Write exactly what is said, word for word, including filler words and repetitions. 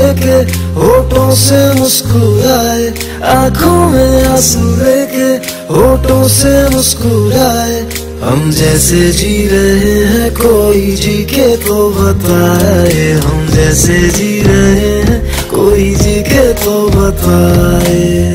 लेके होठों से मुस्कुराए, आंखों में आंसू लेके होठों से मुस्कुराए। हम जैसे जी रहे हैं कोई जी के तो बताए, हम जैसे जी रहे हैं कोई जी के तो बताए।